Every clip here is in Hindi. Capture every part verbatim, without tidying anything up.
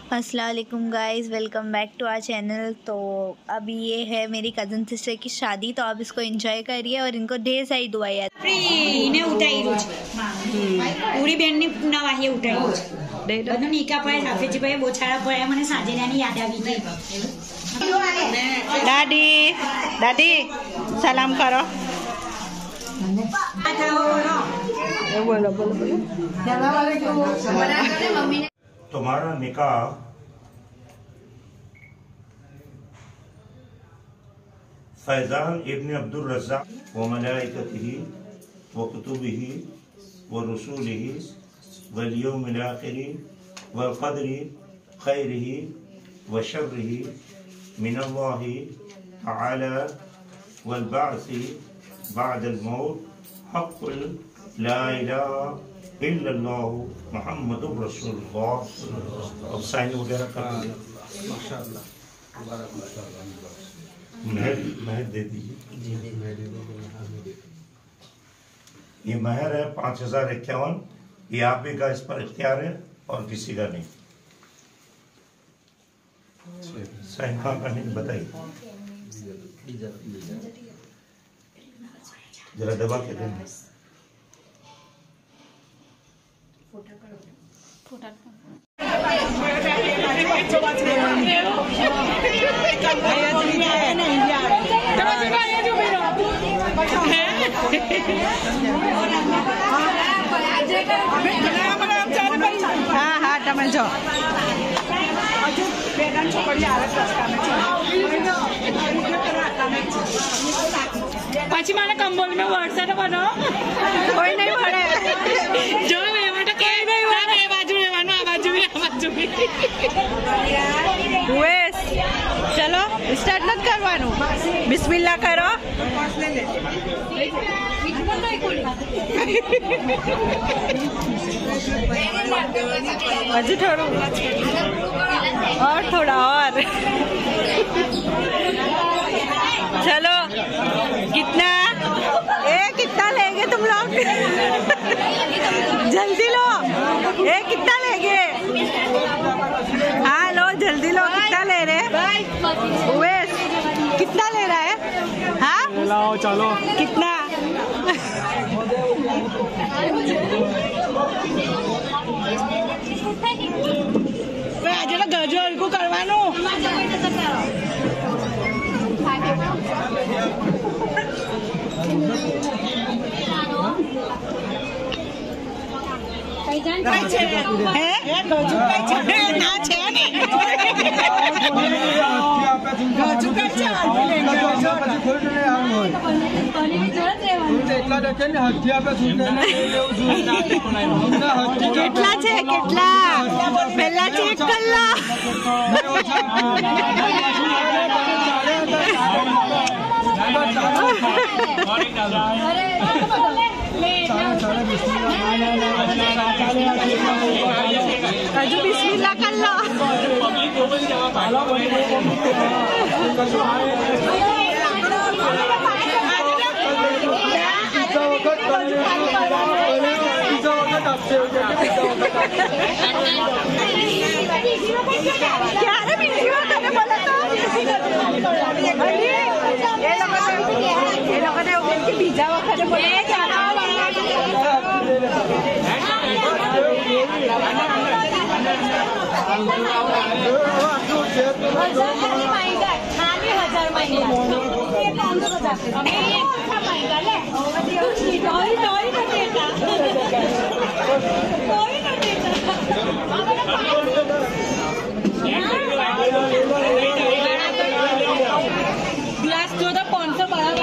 अस्सलाम वालेकुम guys, welcome back to our channel. तो अभी ये है मेरी कज़न सिस्टर की शादी, तो आप इसको एंजॉय करिए और इनको ढेर सारी दुआएं। ने उठाई रोज पूरी बेन ने नवाही उठाई रोज બધું નીકા પડે સાફેજી ભાઈ બોછાડા પડે મને સાજેલાની યાદ આવી ગઈ। દાદી દાદી સલામ કરો। બોલો બોલો બોલો। तुम्हारा निकाह फैजान इब्न अब्दुल रज़्ज़ाक़ व मलाइकतिही व कुतुबिही व रसूलिही वल यौमिल आखिरी व क़द्रि खैरिही व शर्रिही मिनल्लाहि तआला वल बाअसी बअदल मौत हक़्क़ुल ला इलाहा इल्लल्लाह मुहम्मदुर रसूलुल्लाह। अब साइन वगैरह कर दिया माशाअल्लाह। महर महर दे दीजिए। ये महर है पाँच हजार इक्यावन। ये आप ही का इस पर इख्तियार है और किसी का नहीं। साइन कहाँ करने की बताइए जरा दबा के देना। हाँ हाँ टमल जो પછી મને કંબોલ में WhatsApp બનો कोई नहीं पड़े જો એમાં તો કોઈ નહીં હોય એ બાજુ રહેવાનું આ બાજુ આ બાજુ वेस चलो स्टार्ट मत करवानो बिस्मिल्लाह करो। अजी थोड़ा और थोड़ा और चलो कितना ए कितना लेंगे तुम लोग जल्दी लो। ए कितना लेंगे? हाँ लो जल्दी लो। कितना ले रहे? वेस कितना ले रहा है? हाँ लाओ चलो कितना? आज ना गजो को करवानो કેટલા છે કેટલા પહેલા ચેક કર લો। हजू बिस्मिल्लाह कर लो। क्या रे वीडियो करने बोला तो ये लोग ये लोग ने उनकी पिज्जा वगैरह बोले क्या ग्लास जो था पाँच सौ बराबर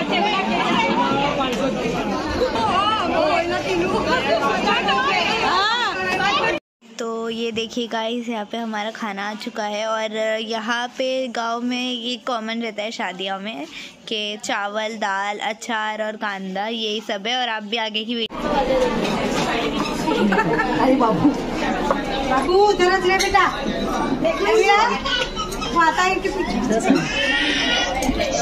तो ये देखिए गाइस, यहाँ पे हमारा खाना आ चुका है। और यहाँ पे गांव में ये कॉमन रहता है शादियों में कि चावल दाल अचार और कांदा यही सब है। और आप भी आगे की अरे बाबू बाबू जरा चले बेटा देख लिया माता इनके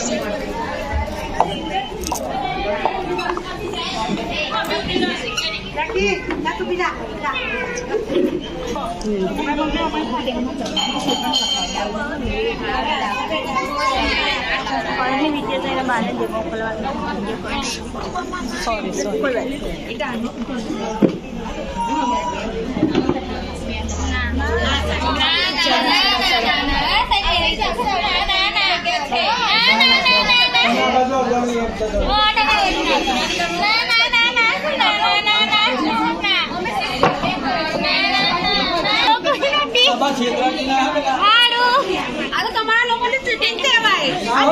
पीछे सॉरी सॉरी आता तुम्हाला लोकांनी चिटिंग केलाय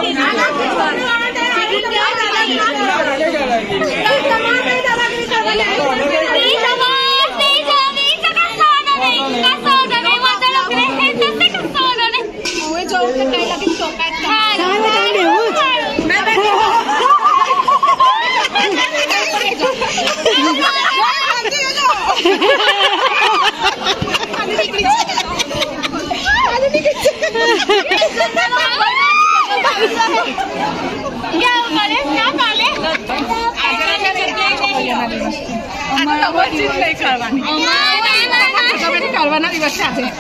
करवाना दिवस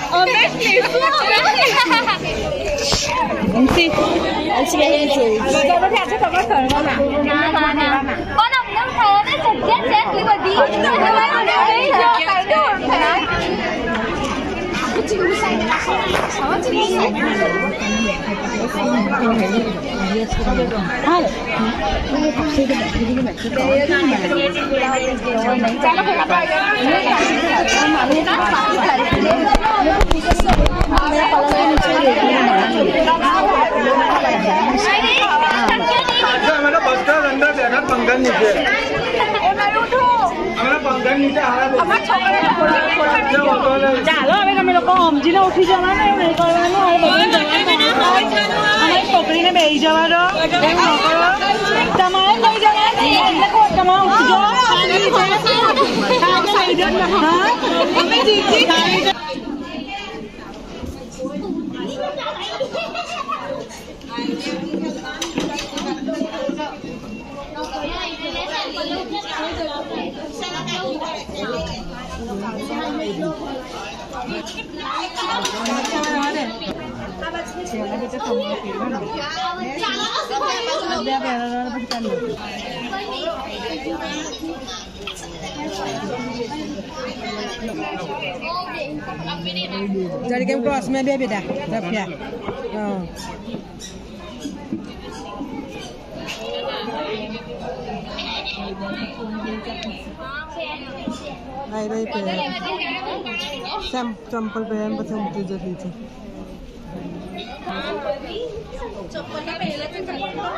पंखा नीचे पंखा नीचे ચાલો હવે તમે લોકો સમજીને ઉઠી જવાનું એવું નહીં કરવાનું અમારી છોકરીને બેસી જવાનો એવું ન કરો તમારે લઈ જવાનું એટલે તમારે ઉઠજો અમે જીતી jadi game cross में भी बेटा जब क्या भाई भाई पे सैम चंपल पे हम बस हम चीज़ दी थी चप्पल का पहले से चप्पल का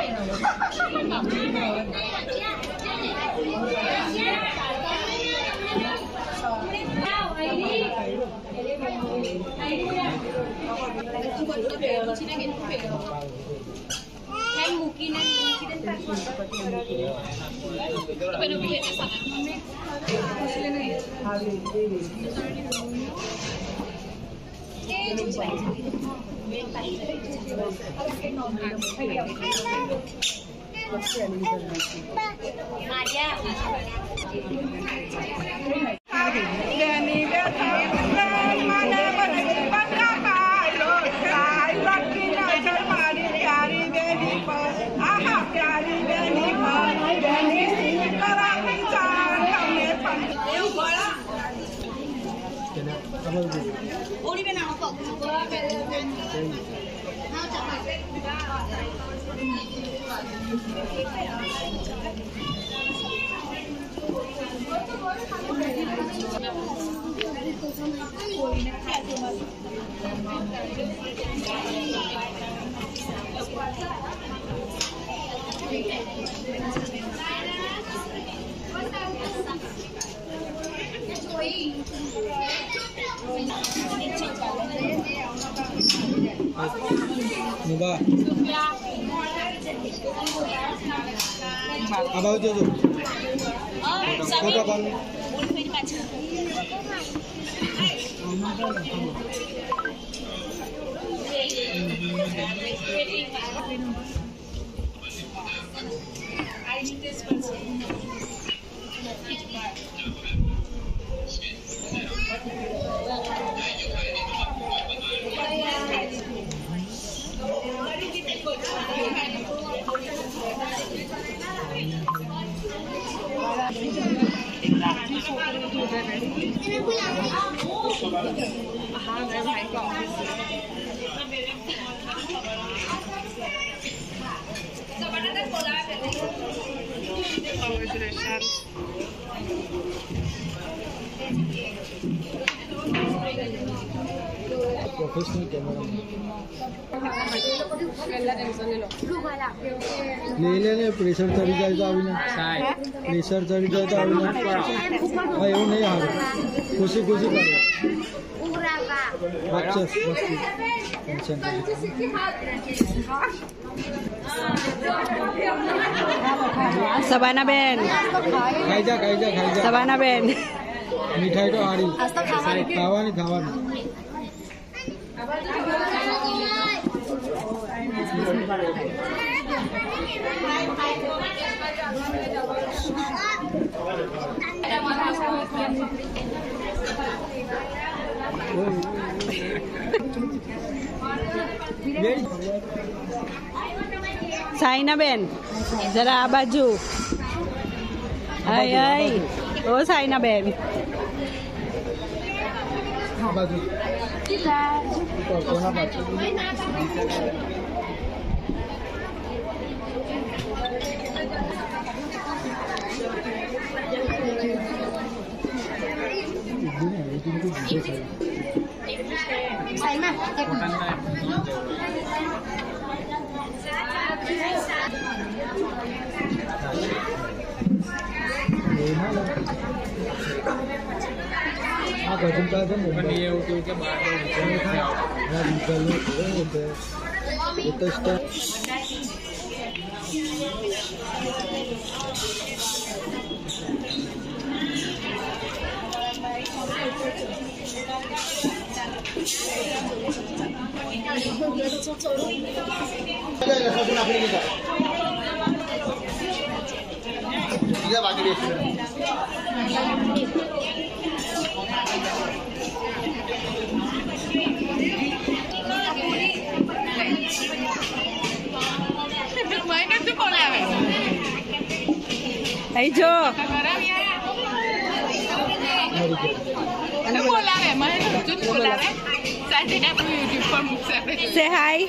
अब आओ जो जो फोटो बन I need this one. Professional camera લે લે ને પ્રેશર ચડી જાય તો આવીને પ્રેશર ચડી જાય તો આવીને હા એવું નહીં આવે ખુશી ખુશી કરો બચ્ચસ મસ્તી ટેન્શન સબાના બેન ખાઈ જા ખાઈ જા ખાઈ જા સબાના બેન મીઠાઈ તો હારી ખાવાની ખાવાની સાઈના બેન જરા આ બાજુ આય આય ઓ સાઈના બેન આ બાજુ કોના બાજુ આ ગજન કા છે મને એવું કે કે બહાર ના નીકળ લો એ તો સ્ટાર બાકી અહીં જો સે હાય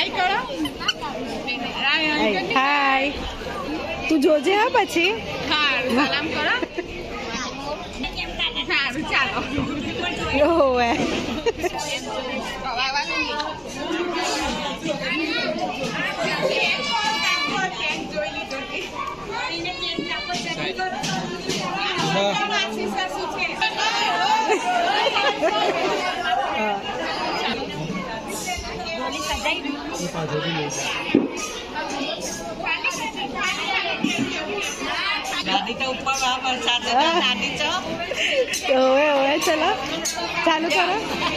હાય તું જોજે હા પછી હોવે दादी तो ऊपर वहाँ प्रसाद देता दादी तो ओए ओए चलो चालू करो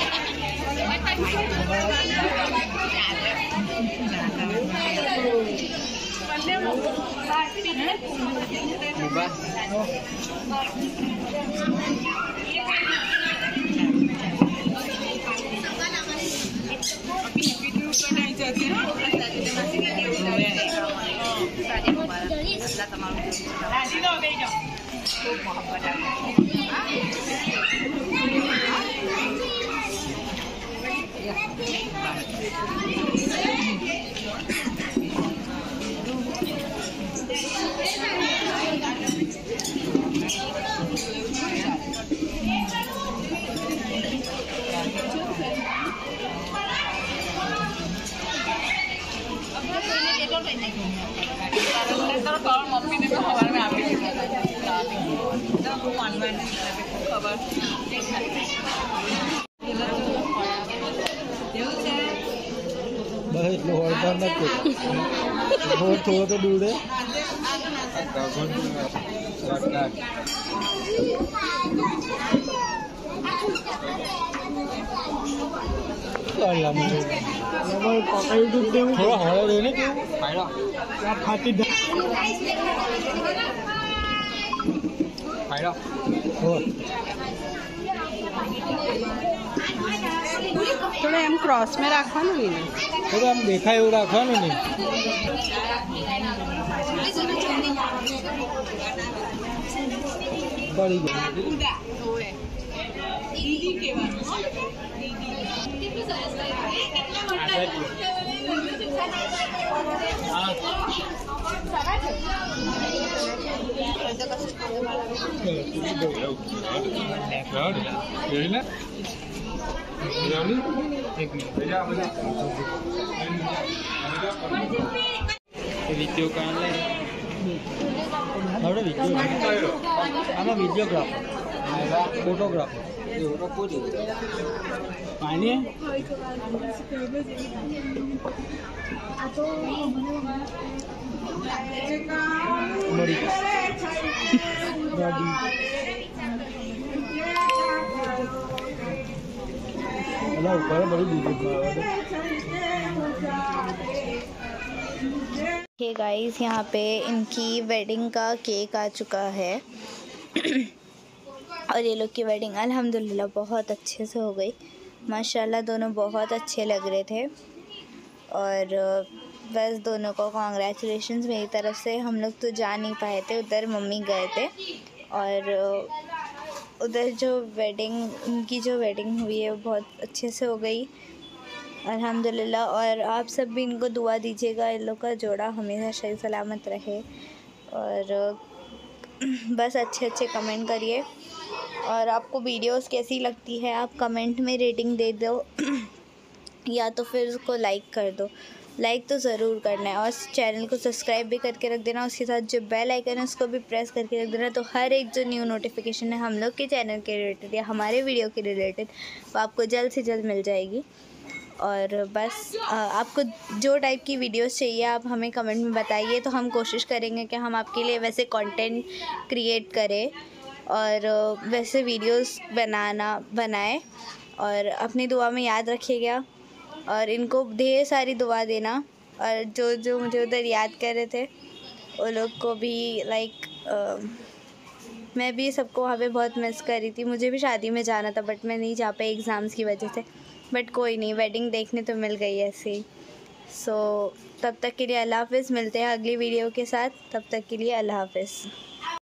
બસ એટલું હોળતા નથી થોડો થોડો તો દૂર થોડા હળે રહે ને ફાટી થોડું એમ ક્રોસ में રાખવાનું નહીં ને થોડું આમ દેખાય એવું રાખવાનું નહીં પડી ગયું आम्ही व्हिडिओग्राफर फोटोग्राफर पाणी बड़ी गाड़ी अल्लाह ऊपर बड़ी हे गाइस, यहाँ पे इनकी वेडिंग का केक आ चुका है और ये लोग की वेडिंग अल्हम्दुलिल्लाह बहुत अच्छे से हो गई। माशाल्लाह दोनों बहुत अच्छे लग रहे थे और बस दोनों को कॉन्ग्रेचुलेशंस मेरी तरफ से। हम लोग तो जा नहीं पाए थे, उधर मम्मी गए थे और उधर जो वेडिंग उनकी जो वेडिंग हुई है वो बहुत अच्छे से हो गई अल्हम्दुलिल्लाह। और आप सब भी इनको दुआ दीजिएगा, इन लोग का जोड़ा हमेशा सही सलामत रहे और बस अच्छे अच्छे कमेंट करिए। और आपको वीडियोस कैसी लगती है आप कमेंट में रेटिंग दे दो या तो फिर उसको लाइक कर दो। लाइक तो ज़रूर करना है और चैनल को सब्सक्राइब भी करके रख देना। उसके साथ जो बेल आइकन है उसको भी प्रेस करके रख देना, तो हर एक जो न्यू नोटिफिकेशन है हम लोग के चैनल के रिलेटेड या हमारे वीडियो के रिलेटेड वो आपको जल्द से जल्द मिल जाएगी। और बस आपको जो टाइप की वीडियोस चाहिए आप हमें कमेंट में बताइए, तो हम कोशिश करेंगे कि हम आपके लिए वैसे कंटेंट क्रिएट करें और वैसे वीडियोस बनाना बनाए। और अपनी दुआ में याद रखिएगा और इनको ढेर सारी दुआ देना। और जो जो मुझे उधर याद कर रहे थे वो लोग को भी लाइक मैं भी सबको वहाँ पे बहुत मिस कर रही थी। मुझे भी शादी में जाना था बट मैं नहीं जा पाई एग्ज़ाम्स की वजह से, बट कोई नहीं, वेडिंग देखने तो मिल गई ऐसे ही। सो तब तक के लिए अल्लाह हाफ़िज़, मिलते हैं अगली वीडियो के साथ, तब तक के लिए अल्लाह हाफ़िज़।